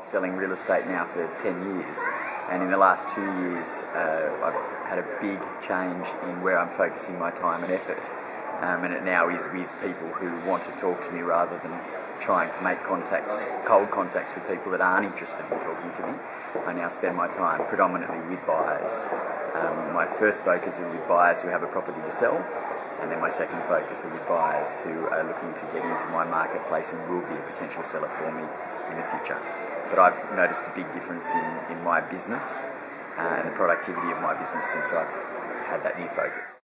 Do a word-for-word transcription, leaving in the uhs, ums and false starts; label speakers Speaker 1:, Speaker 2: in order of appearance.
Speaker 1: selling real estate now for ten years, and in the last two years uh, I've had a big change in where I'm focusing my time and effort, um, and it now is with people who want to talk to me rather than trying to make contacts, cold contacts with people that aren't interested in talking to me. I now spend my time predominantly with buyers. Um, my first focus is with buyers who have a property to sell, and then my second focus is with buyers who are looking to get into my marketplace and will be a potential seller for me in the future. But I've noticed a big difference in, in my business uh, and the productivity of my business since I've had that new focus.